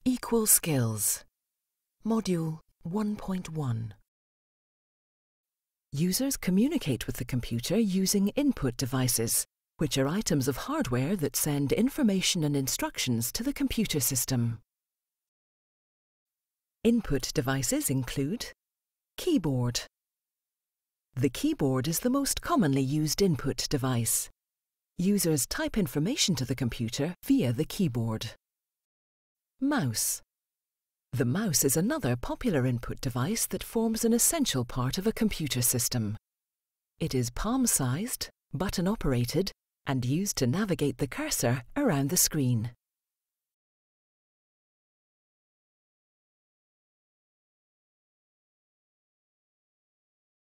Equal Skills Module 1.1 Users communicate with the computer using input devices, which are items of hardware that send information and instructions to the computer system. Input devices include keyboard. The keyboard is the most commonly used input device. Users type information to the computer via the keyboard. Mouse. The mouse is another popular input device that forms an essential part of a computer system. It is palm-sized, button-operated, and used to navigate the cursor around the screen.